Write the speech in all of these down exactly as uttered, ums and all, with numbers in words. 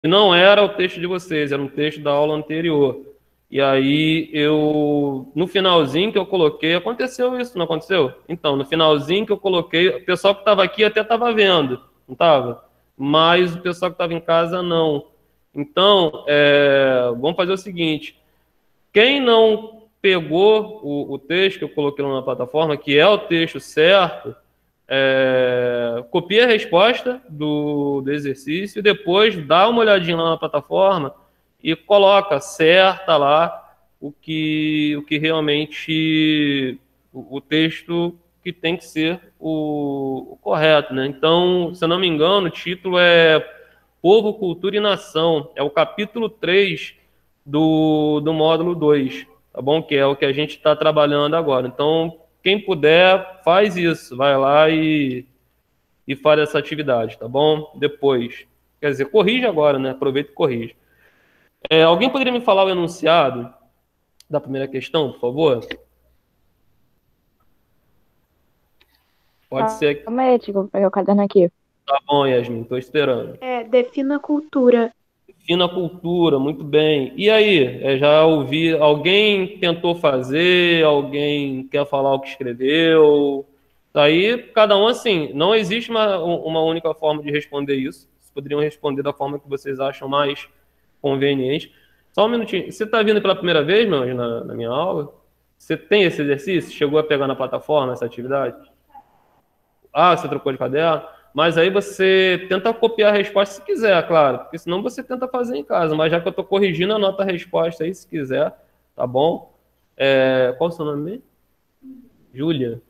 E não era o texto de vocês, era um texto da aula anterior. E aí eu, no finalzinho que eu coloquei, aconteceu isso, não aconteceu? Então, no finalzinho que eu coloquei, o pessoal que estava aqui até estava vendo, não estava? Mas o pessoal que estava em casa não. Então, é, vamos fazer o seguinte: quem não pegou o, o texto que eu coloquei lá na plataforma, que é o texto certo, é, copia a resposta do, do exercício, depois dá uma olhadinha lá na plataforma e coloca certa lá o que, o que realmente o, o texto que tem que ser o, o correto, né? Então, se eu não me engano, o título é Povo, Cultura e Nação. É o capítulo três do, do módulo dois, tá bom? Que é o que a gente está trabalhando agora. Então, quem puder, faz isso. Vai lá e, e faz essa atividade, tá bom? Depois. Quer dizer, corrige agora, né? Aproveita e corrige. É, alguém poderia me falar o enunciado da primeira questão, por favor? Pode ser. Calma aí, tipo, vou pegar o caderno aqui. Tá bom, Yasmin, estou esperando. É, defina a cultura. Fina cultura, muito bem. E aí, é, já ouvi, alguém tentou fazer, alguém quer falar o que escreveu? Aí, cada um assim, não existe uma, uma única forma de responder isso. Vocês poderiam responder da forma que vocês acham mais conveniente. Só um minutinho. Você está vindo pela primeira vez, meu anjo, na, na minha aula? Você tem esse exercício? Chegou a pegar na plataforma essa atividade? Ah, você trocou de caderno? Mas aí você tenta copiar a resposta se quiser, claro, porque senão você tenta fazer em casa. Mas já que eu estou corrigindo, anota a resposta aí se quiser, tá bom? É, qual o seu nome mesmo? Júlia.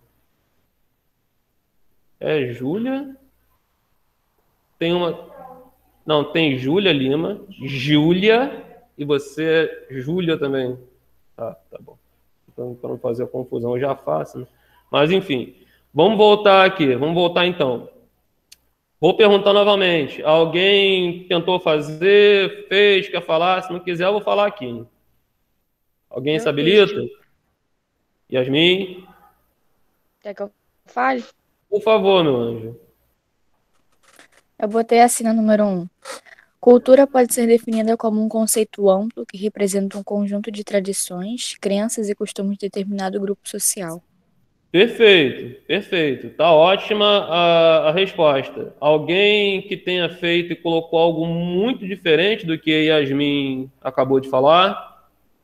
É Júlia? Tem uma. Não, tem Júlia Lima, Júlia, e você é Júlia também. Tá, tá bom. Então, para não fazer a confusão, eu já faço, né? Mas enfim, vamos voltar aqui, vamos voltar então. Vou perguntar novamente. Alguém tentou fazer, fez, quer falar? Se não quiser, eu vou falar aqui. Alguém se Eu fiz. habilita? Yasmin? Quer que eu fale? Por favor, meu anjo. Eu botei assim no número um. Cultura pode ser definida como um conceito amplo que representa um conjunto de tradições, crenças e costumes de determinado grupo social. Perfeito, perfeito. Tá ótima a, a resposta. Alguém que tenha feito e colocou algo muito diferente do que a Yasmin acabou de falar?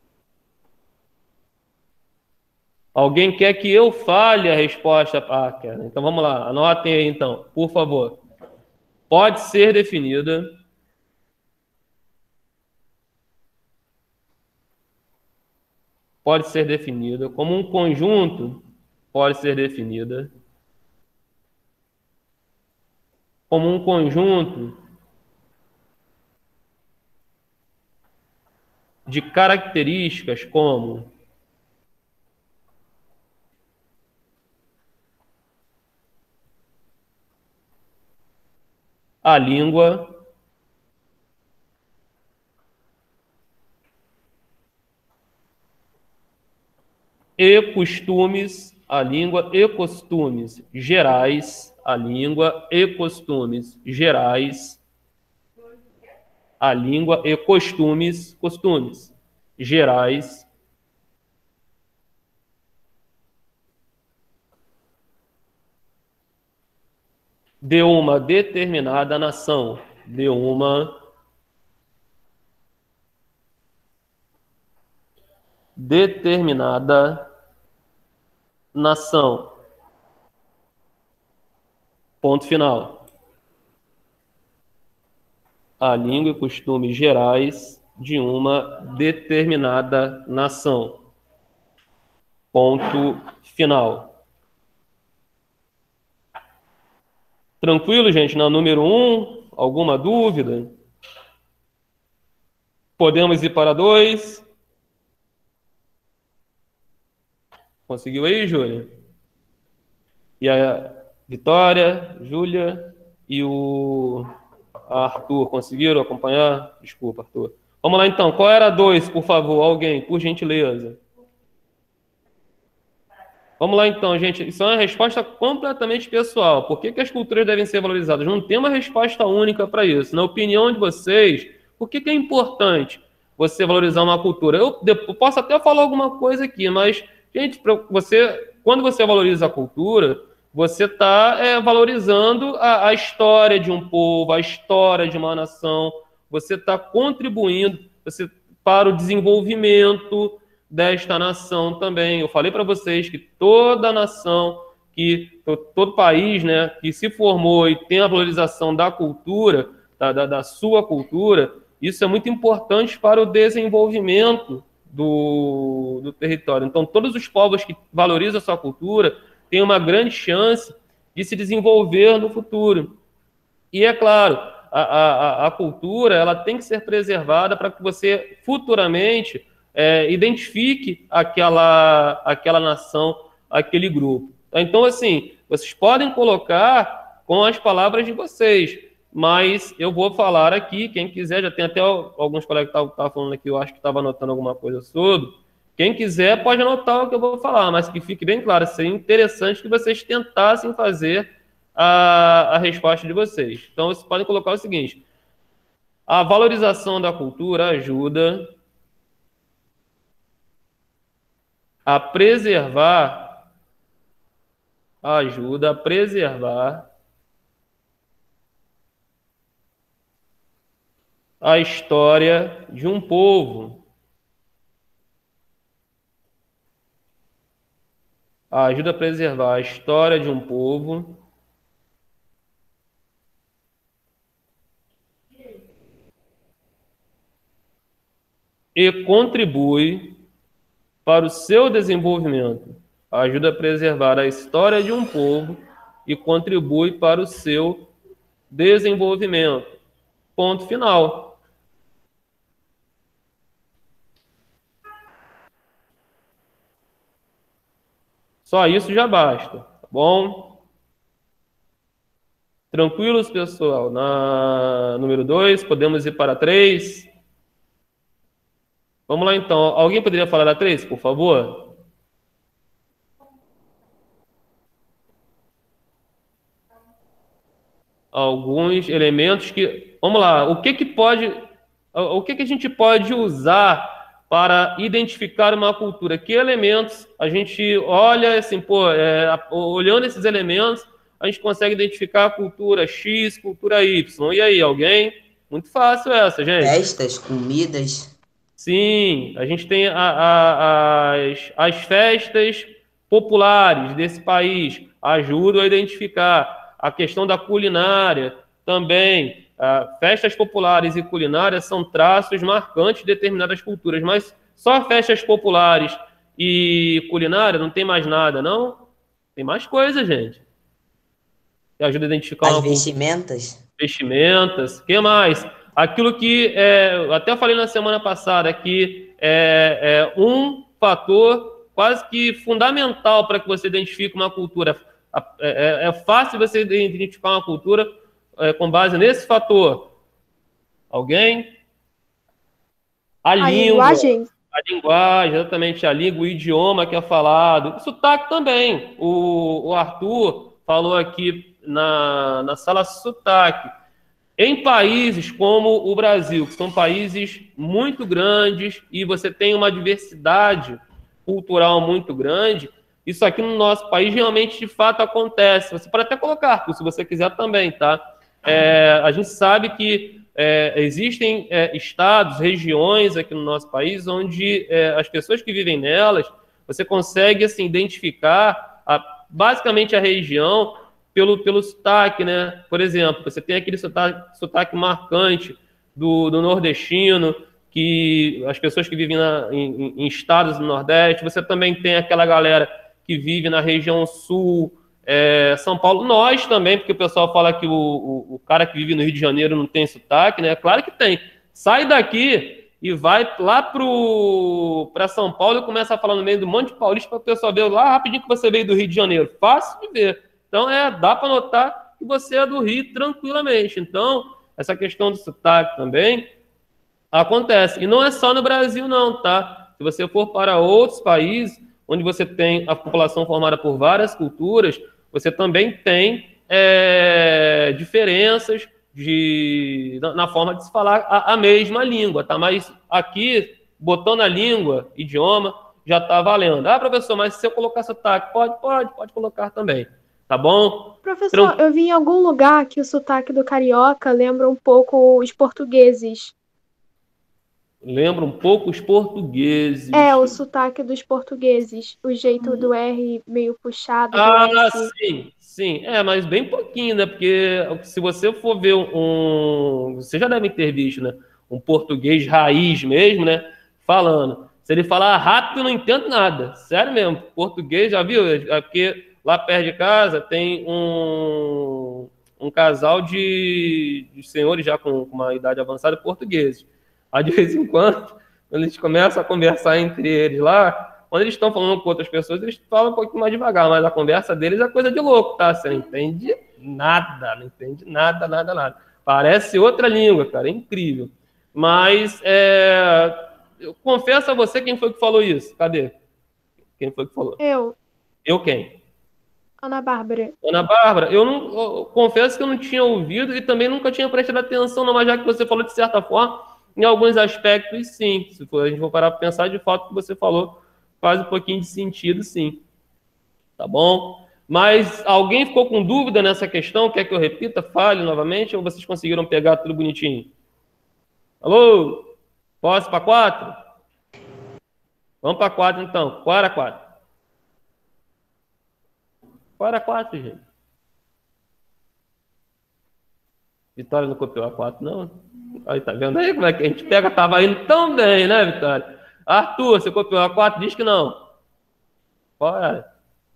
Alguém quer que eu fale a resposta? Ah, quer. Então vamos lá, anotem aí então, por favor. Pode ser definida pode ser definida como um conjunto, pode ser definida como um conjunto de características como a língua, e costumes, a língua e costumes gerais, a língua e costumes gerais, a língua e costumes, costumes gerais de uma determinada nação, de uma determinada nação. Ponto final. A língua e costumes gerais de uma determinada nação. Ponto final. Tranquilo, gente? Na número um, alguma dúvida? Podemos ir para dois? Conseguiu aí, Júlia? E a Vitória, Júlia e o Arthur conseguiram acompanhar? Desculpa, Arthur. Vamos lá então. Qual era dois, por favor? Alguém, por gentileza. Vamos lá então, gente. Isso é uma resposta completamente pessoal. Por que, que as culturas devem ser valorizadas? Não tem uma resposta única para isso. Na opinião de vocês, Por que que é importante você valorizar uma cultura? Eu, eu posso até falar alguma coisa aqui, mas, gente, pra você, quando você valoriza a cultura, você está é, valorizando a, a história de um povo, a história de uma nação, você está contribuindo você, para o desenvolvimento desta nação também. Eu falei para vocês que toda nação, que todo país, né, que se formou e tem a valorização da cultura, da, da, da sua cultura, isso é muito importante para o desenvolvimento do, do território. Então, todos os povos que valorizam a sua cultura têm uma grande chance de se desenvolver no futuro. E, é claro, a, a, a cultura ela tem que ser preservada para que você futuramente é, identifique aquela, aquela nação, aquele grupo. Então, assim, vocês podem colocar com as palavras de vocês, mas eu vou falar aqui, quem quiser, já tem até alguns colegas que estavam falando aqui, eu acho que estava anotando alguma coisa sobre, quem quiser pode anotar o que eu vou falar, mas que fique bem claro, seria interessante que vocês tentassem fazer a, a resposta de vocês. Então, vocês podem colocar o seguinte: a valorização da cultura ajuda a preservar ajuda a preservar a história de um povo. Ajuda a preservar a história de um povo e contribui para o seu desenvolvimento. Ajuda a preservar a história de um povo e contribui para o seu desenvolvimento. Ponto final. Só isso já basta, tá bom? Tranquilos, pessoal? Na número dois, podemos ir para três. Vamos lá, então. Alguém poderia falar da três, por favor? Alguns elementos que... Vamos lá. O que que pode... O que que a gente pode usar para identificar uma cultura? Que elementos a gente olha assim, pô, é, olhando esses elementos, a gente consegue identificar a cultura X, cultura Y. E aí, alguém? Muito fácil essa, gente. Festas, comidas. Sim, a gente tem a, a, as, as festas populares desse país, ajudam a identificar. A questão da culinária também. Uh, festas populares e culinárias são traços marcantes de determinadas culturas, mas só festas populares e culinária não tem mais nada, não? Tem mais coisa, gente. Que ajuda a identificar... As vestimentas. Vestimentas. O que mais? Aquilo que é, eu até falei na semana passada, que é, é um fator quase que fundamental para que você identifique uma cultura. É, é, é fácil você identificar uma cultura é, com base nesse fator. Alguém? A, a língua. Linguagem. A linguagem, exatamente. A língua, o idioma que é falado. O sotaque também. O, o Arthur falou aqui na, na sala sotaque. Em países como o Brasil, que são países muito grandes e você tem uma diversidade cultural muito grande, isso aqui no nosso país realmente, de fato, acontece. Você pode até colocar, se você quiser também, tá? É, a gente sabe que é, existem é, estados, regiões aqui no nosso país, onde é, as pessoas que vivem nelas, você consegue, assim, identificar a, basicamente a região pelo, pelo sotaque, né? Por exemplo, você tem aquele sotaque, sotaque marcante do, do nordestino, que as pessoas que vivem na, em, em estados do Nordeste, você também tem aquela galera que vive na região sul, é, São Paulo, nós também, porque o pessoal fala que o, o, o cara que vive no Rio de Janeiro não tem sotaque, né? Claro que tem. Sai daqui e vai lá para São Paulo e começa a falar no meio do monte de paulista para o pessoal ver lá rapidinho que você veio do Rio de Janeiro. Fácil de ver. Então, é, dá para notar que você é do Rio tranquilamente. Então, essa questão do sotaque também acontece. E não é só no Brasil, não, tá? Se você for para outros países, onde você tem a população formada por várias culturas, você também tem é, diferenças de, na, na forma de se falar a, a mesma língua, tá? Mas aqui, botando a língua, idioma, já tá valendo. Ah, professor, mas se eu colocar sotaque, pode, pode, pode colocar também, tá bom? Professor, Tran- eu vi em algum lugar que o sotaque do carioca lembra um pouco os portugueses. Lembra um pouco os portugueses. É, o sotaque dos portugueses. O jeito do R meio puxado, do Ah, S. sim, sim. É, mas bem pouquinho, né? Porque se você for ver um... Você já deve ter visto, né? Um português raiz mesmo, né? Falando. Se ele falar rápido, eu não entendo nada. Sério mesmo. Português, já viu? É porque lá perto de casa tem um, um casal de, de senhores já com uma idade avançada portugueses. Aí, de vez em quando, quando eles começam a conversar entre eles lá... Quando eles estão falando com outras pessoas, eles falam um pouquinho mais devagar, mas a conversa deles é coisa de louco, tá? Você não entende nada, não entende nada, nada, nada. Parece outra língua, cara, é incrível. Mas, é... eu confesso a você quem foi que falou isso. Cadê? Quem foi que falou? Eu, Eu quem? Ana Bárbara. Ana Bárbara, eu não eu confesso que eu não tinha ouvido e também nunca tinha prestado atenção, não, mas já que você falou de certa forma, em alguns aspectos, sim. Se for, a gente for parar para pensar, de fato, o que você falou faz um pouquinho de sentido, sim. Tá bom? Mas alguém ficou com dúvida nessa questão? Quer que eu repita? Fale novamente? Ou vocês conseguiram pegar tudo bonitinho? Alô? Posso para quatro? Vamos para quatro, então. Qual era quatro? Qual era quatro, gente? Vitória não copiou a quatro, não? Aí, tá vendo aí como é que a gente pega? Tava indo tão bem, né, Vitória? Arthur, você copiou a quatro? Diz que não. Qual era?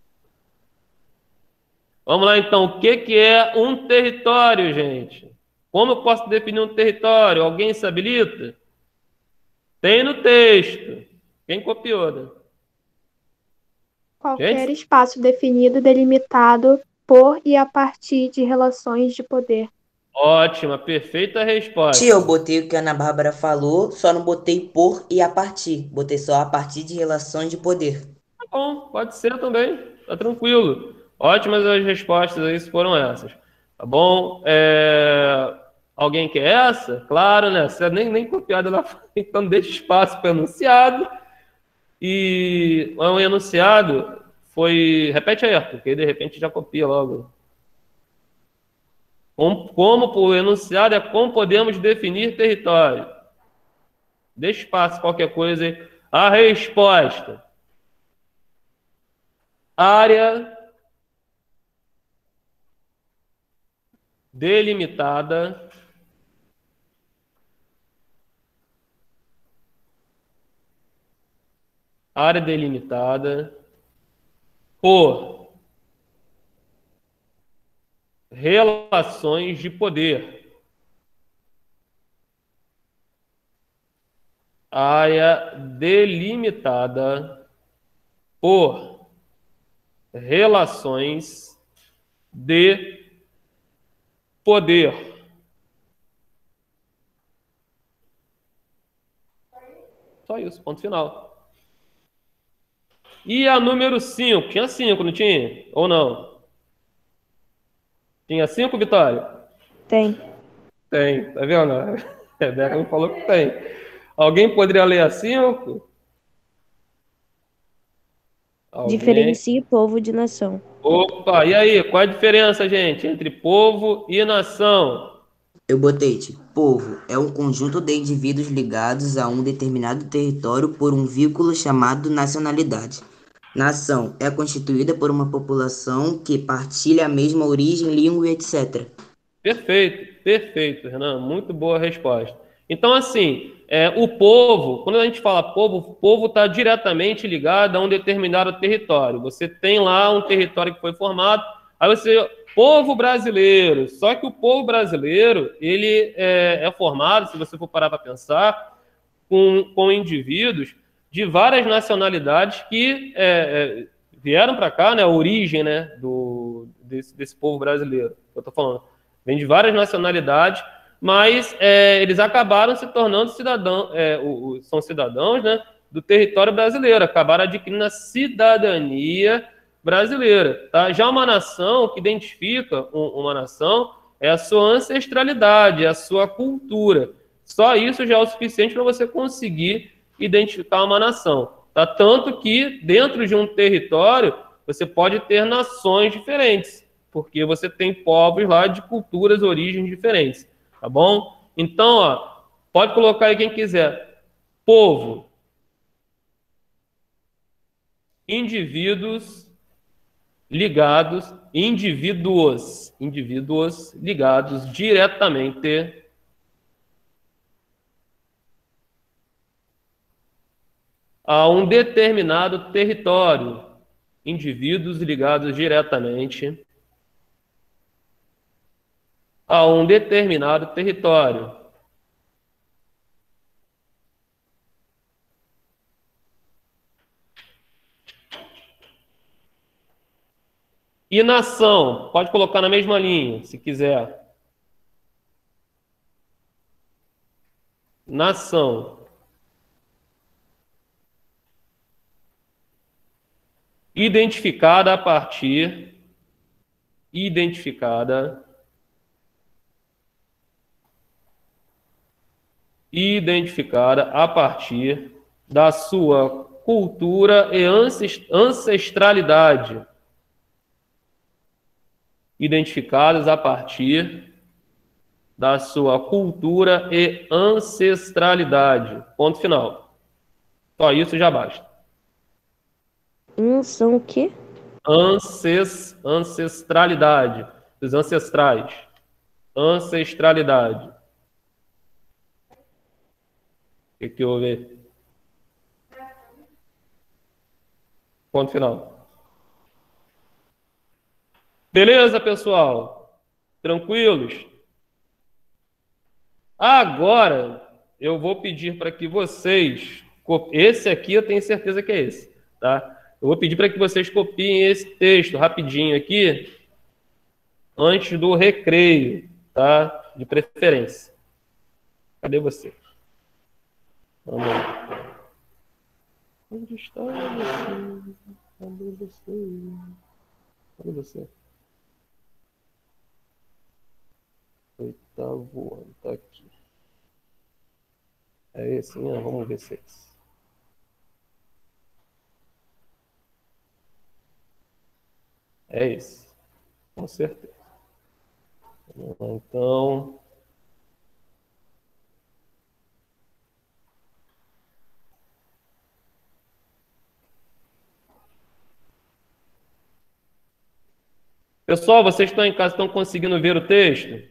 Vamos lá, então. O que, que é um território, gente? Como eu posso definir um território? Alguém se habilita? Tem no texto. Quem copiou, né? Qualquer Gente? espaço definido e delimitado por e a partir de relações de poder. Ótima, perfeita resposta. Tia, eu botei o que a Ana Bárbara falou, só não botei por e a partir. Botei só a partir de relações de poder. Tá bom, pode ser também. Tá tranquilo. Ótimas as respostas aí, se foram essas. Tá bom? É... Alguém quer essa? Claro, né? Você nem, nem copiada lá, então deixa espaço para o enunciado. E o enunciado foi. Repete aí, Arthur, porque de repente já copia logo. Como, como o enunciado é como podemos definir território. Deixa espaço qualquer coisa aí. A resposta. Área delimitada área delimitada por relações de poder. Área delimitada por relações de poder. Só isso, ponto final. E a número cinco? Tinha cinco, não tinha? Ou não? Tinha cinco, Vitória? Tem. Tem, tá vendo? A Rebeca me falou que tem. Alguém poderia ler a cinco? Alguém? Diferencie povo de nação. Opa, e aí? Qual a diferença, gente, entre povo e nação? Eu botei, tipo, povo é um conjunto de indivíduos ligados a um determinado território por um vínculo chamado nacionalidade. Nação é constituída por uma população que partilha a mesma origem, língua e etcétera. Perfeito, perfeito, Renan. Muito boa resposta. Então, assim, é, o povo, quando a gente fala povo, o povo está diretamente ligado a um determinado território. Você tem lá um território que foi formado, aí você, povo brasileiro. Só que o povo brasileiro, ele é, é formado, se você for parar para pensar, com, com indivíduos de várias nacionalidades que é, é, vieram para cá, né, a origem, né, do, desse, desse povo brasileiro. Eu estou falando. Vem de várias nacionalidades, mas é, eles acabaram se tornando cidadãos, é, o, o, são cidadãos, né, do território brasileiro, acabaram adquirindo a cidadania brasileira. Tá? Já uma nação que identifica um, uma nação É a sua ancestralidade, é a sua cultura. Só isso já é o suficiente para você conseguir identificar uma nação. Tá? Tanto que dentro de um território você pode ter nações diferentes, porque você tem povos lá de culturas, origens diferentes, tá bom? Então, ó, pode colocar aí quem quiser. Povo, indivíduos ligados, indivíduos, indivíduos ligados diretamente a um determinado território, indivíduos ligados diretamente a um determinado território. E nação, pode colocar na mesma linha, se quiser. Nação. Identificada a partir, identificada, identificada a partir da sua cultura e ancestralidade. Identificadas a partir da sua cultura e ancestralidade. Ponto final. Só isso já basta. Hum, são o quê? Ances, ancestralidade. Os ancestrais. Ancestralidade. O que, que houve? Ponto final. Beleza, pessoal? Tranquilos? Agora, eu vou pedir para que vocês... Esse aqui eu tenho certeza que é esse, tá? Eu vou pedir para que vocês copiem esse texto rapidinho aqui, antes do recreio, tá? De preferência. Cadê você? Vamos lá. Onde está você? Cadê você? Cadê você? Tá voando, tá aqui. É esse, né? Vamos ver se é esse. É esse, com certeza. Então, pessoal, vocês estão em casa, estão conseguindo ver o texto?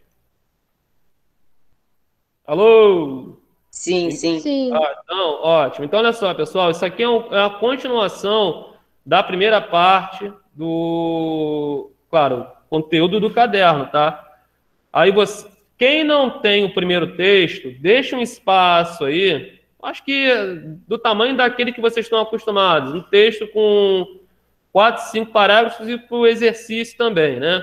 Alô? Sim, sim. Sim. Ah, então, ótimo. Então, olha só, pessoal, isso aqui é, um, é a continuação da primeira parte do, claro, conteúdo do caderno, tá? Aí você, quem não tem o primeiro texto, deixa um espaço aí, acho que do tamanho daquele que vocês estão acostumados, um texto com quatro, cinco parágrafos e para o exercício também, né?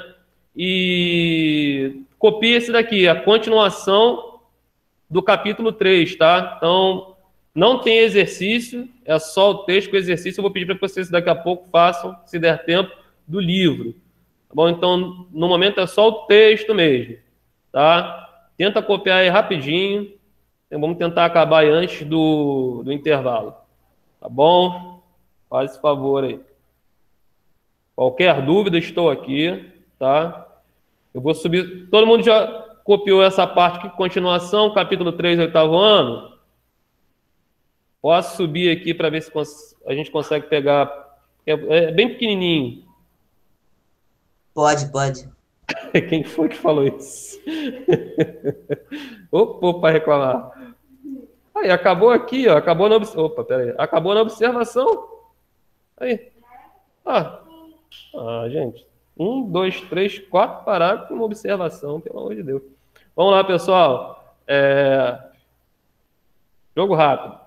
E copie esse daqui, a continuação do capítulo três, tá? Então, não tem exercício, é só o texto com exercício. Eu vou pedir para que vocês daqui a pouco façam, se der tempo, do livro. Tá bom? Então, no momento é só o texto mesmo, tá? Tenta copiar aí rapidinho. Então, vamos tentar acabar aí antes do, do intervalo. Tá bom? Faz esse favor aí. Qualquer dúvida, estou aqui, tá? Eu vou subir... Todo mundo já copiou essa parte aqui, continuação, capítulo três, oitavo ano? Posso subir aqui para ver se a gente consegue pegar... É, é bem pequenininho. Pode, pode. Quem foi que falou isso? Opa, para reclamar. Aí, acabou aqui, ó. Acabou na... Opa, peraí. Acabou na observação. Aí. Ah, ah, gente. Um, dois, três, quatro parágrafos, uma observação, pelo amor de Deus. Vamos lá, pessoal. É... Jogo rápido.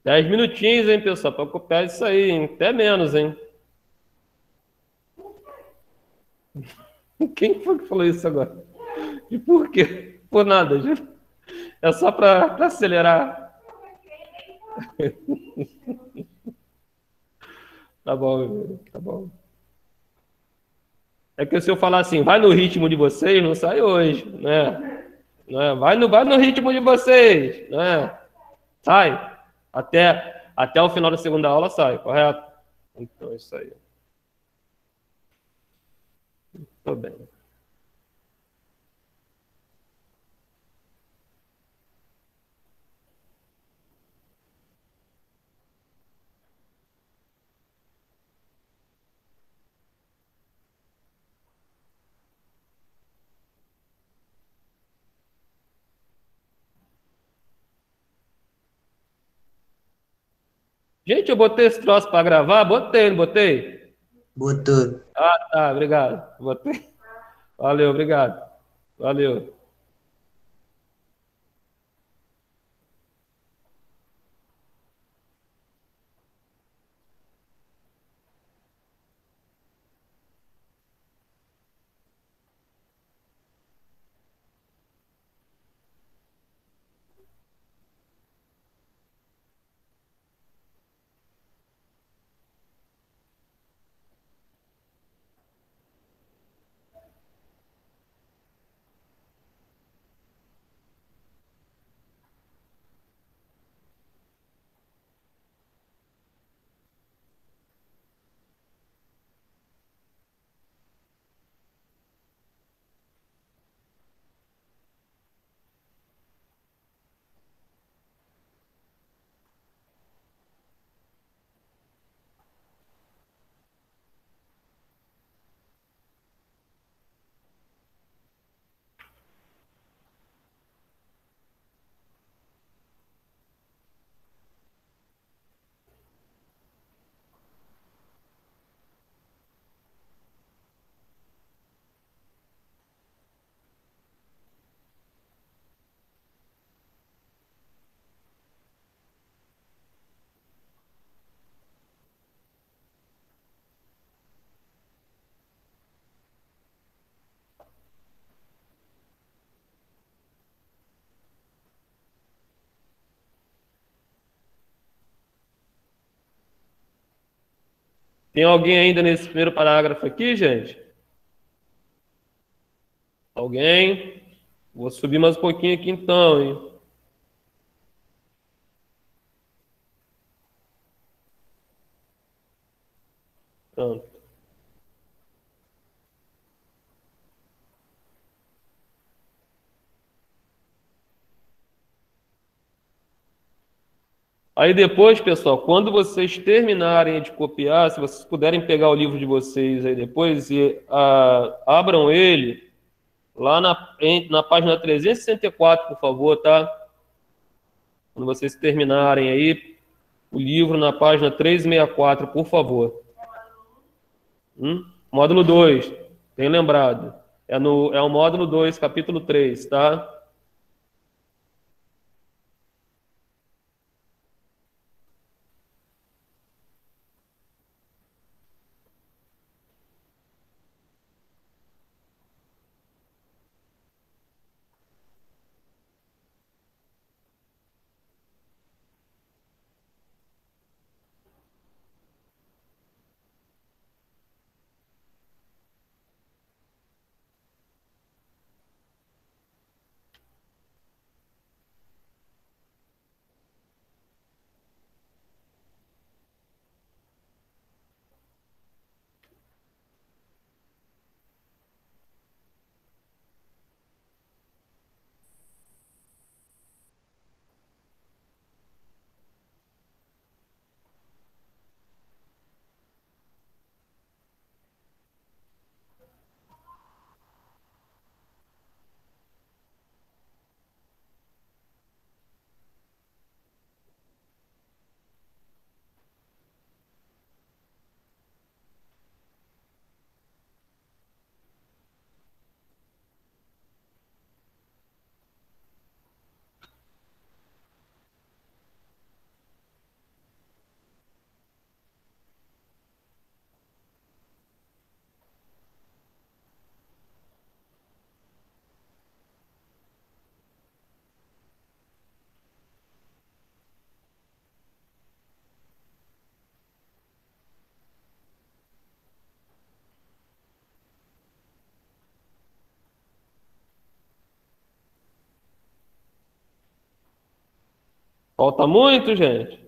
Dez minutinhos, hein, pessoal, para copiar isso aí, hein? Até menos, hein? Quem foi que falou isso agora? E por quê? Por nada, juro. É só para acelerar. Tá bom, tá bom. É que se eu falar assim, vai no ritmo de vocês, não sai hoje, né? Né? Vai no, vai no ritmo de vocês, né? Sai. Até, até o final da segunda aula sai, correto? Então, é isso aí. Tô bem. Gente, eu botei esse troço para gravar? Botei, não botei? Botou. Ah, tá, obrigado. Botei. Valeu, obrigado. Valeu. Tem alguém ainda nesse primeiro parágrafo aqui, gente? Alguém? Vou subir mais um pouquinho aqui então, hein? Pronto. Aí depois, pessoal, quando vocês terminarem de copiar, se vocês puderem pegar o livro de vocês aí depois e ah, abram ele lá na, em- na página trezentos e sessenta e quatro, por favor, tá? Quando vocês terminarem aí o livro na página trezentos e sessenta e quatro, por favor. Hum? Módulo dois, tem lembrado. É, no, é o módulo dois, capítulo três, tá? Falta muito, gente?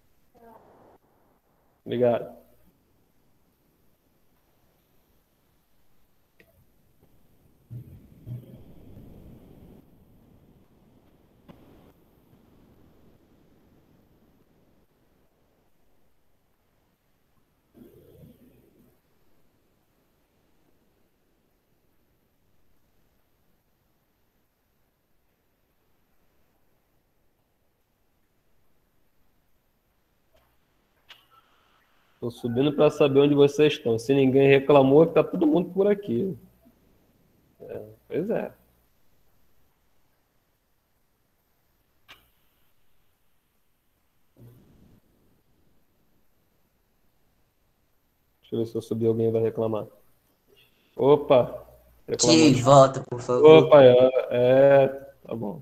Obrigado. Tô subindo para saber onde vocês estão. Se ninguém reclamou, é que tá todo mundo por aqui. É, pois é. Deixa eu ver se eu subir alguém vai reclamar. Opa! Tire Reclamando. volta, por favor. Opa, é, é, tá bom.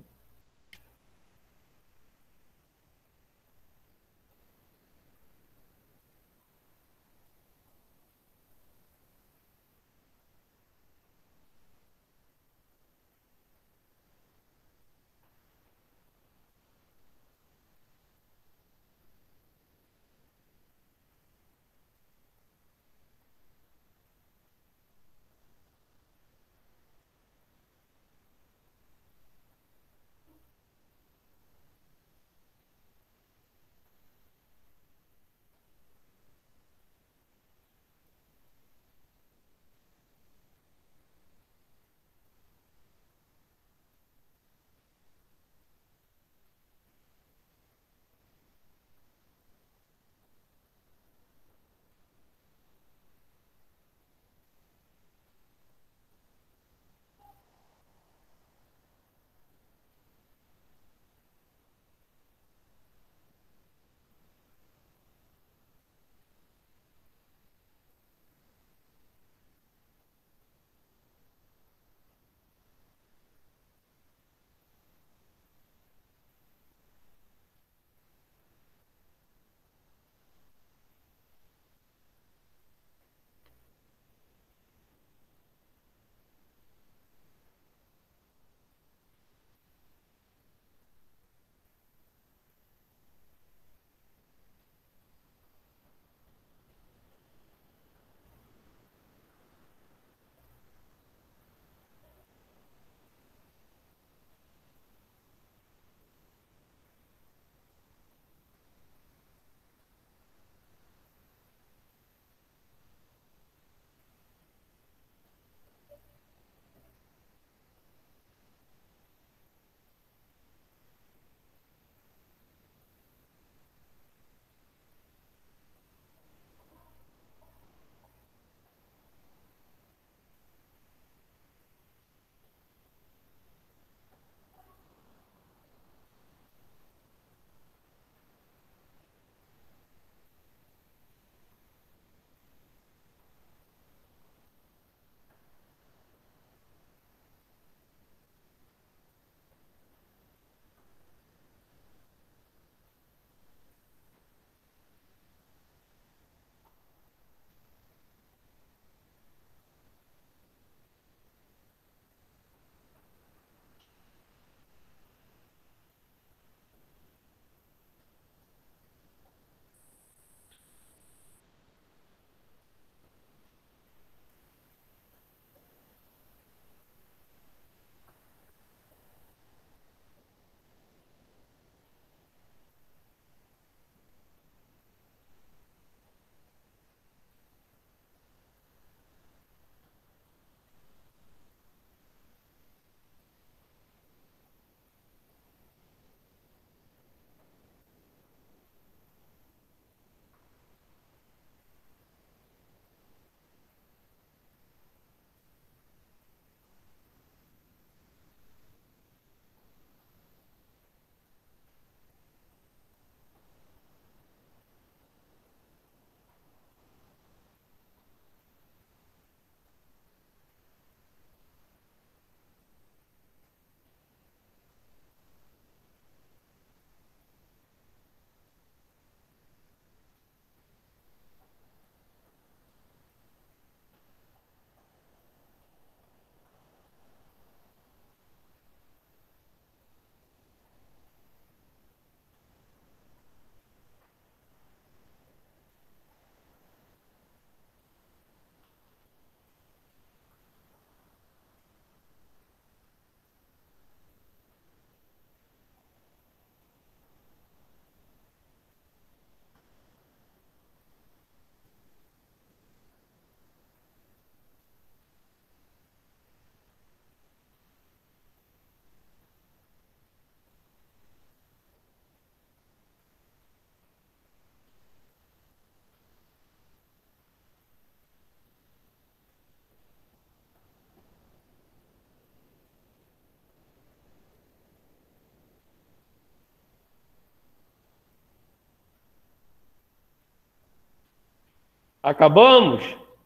Acabamos?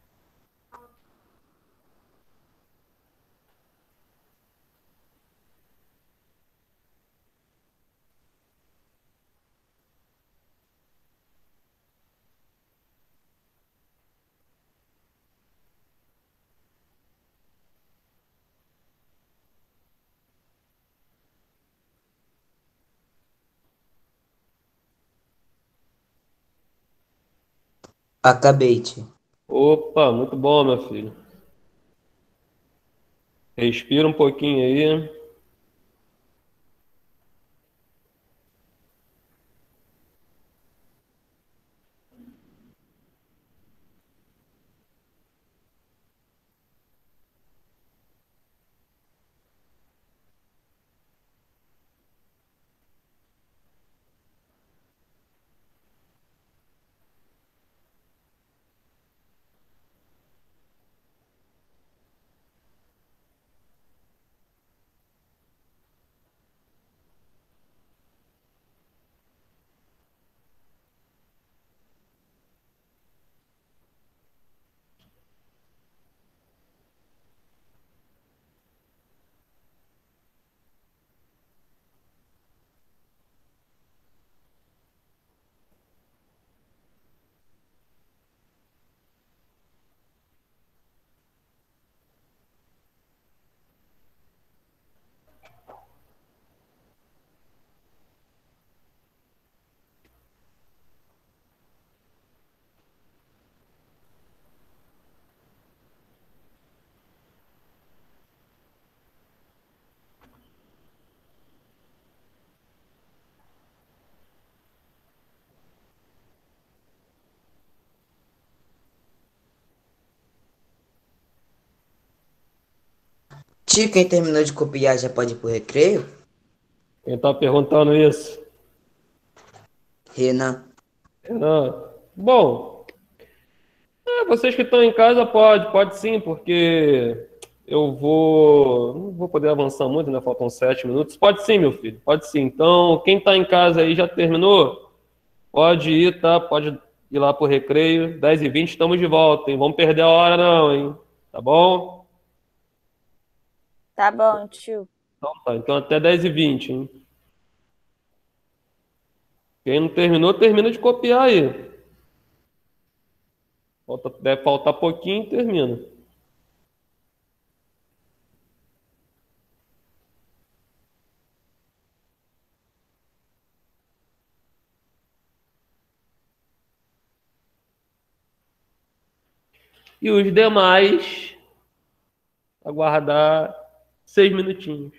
Acabei, tio. Opa, muito bom, meu filho. Respira um pouquinho aí. Tio, quem terminou de copiar já pode ir pro recreio? Quem tá perguntando isso? Renan. Renan. Bom, é, vocês que estão em casa, pode, pode sim, porque eu vou. Não vou poder avançar muito, né? Faltam sete minutos. Pode sim, meu filho, pode sim. Então, quem tá em casa aí já terminou? Pode ir, tá? Pode ir lá pro recreio. Dez e vinte estamos de volta, hein? Vamos perder a hora, não, hein? Tá bom? Tá bom, tio. Então tá. Então até dez e vinte, hein? Quem não terminou, termina de copiar aí. Falta, deve faltar pouquinho e termina. E os demais, aguardar seis minutinhos.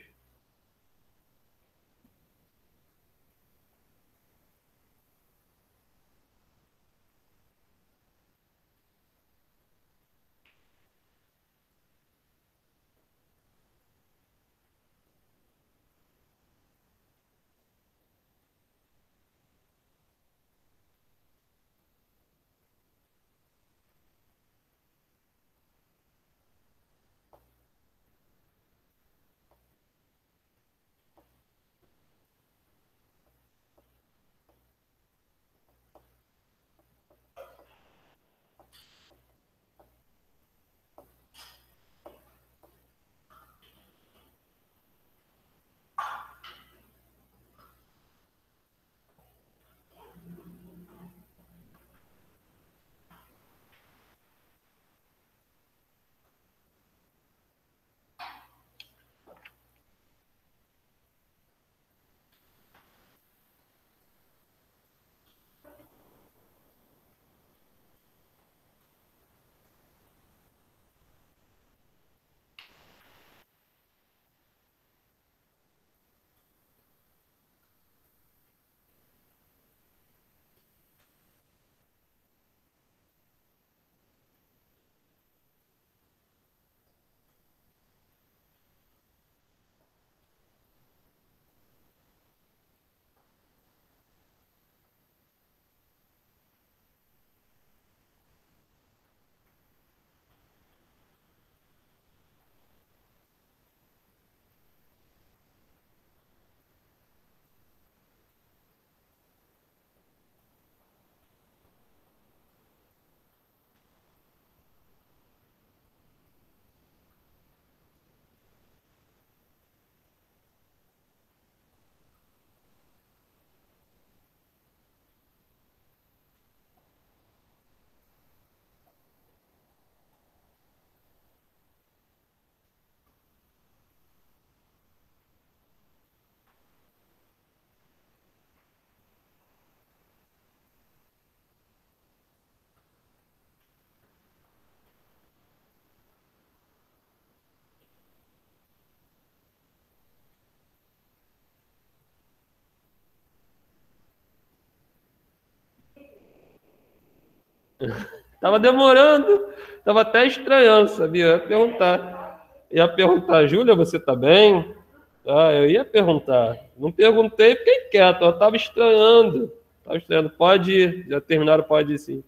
Tava demorando, tava até estranhando, sabia? Eu ia perguntar. Ia perguntar, Júlia, você tá bem? Ah, eu ia perguntar. Não perguntei, fiquei quieto, eu tava estranhando. Tava estranhando. Pode ir, já terminaram, pode ir sim.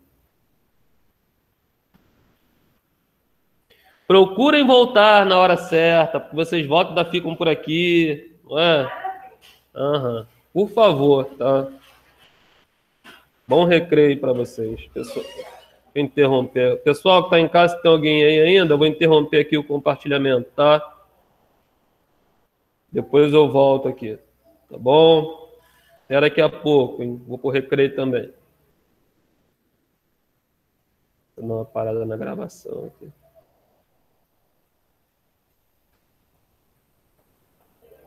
Procurem voltar na hora certa, porque vocês voltam e ainda ficam por aqui, não é? Aham. Por favor, tá? Bom recreio para vocês. Pessoal, vou interromper. Pessoal que está em casa, se tem alguém aí ainda, eu vou interromper aqui o compartilhamento, tá? Depois eu volto aqui, tá bom? Até daqui a pouco, hein? Vou pro recreio também. Vou dar uma parada na gravação aqui.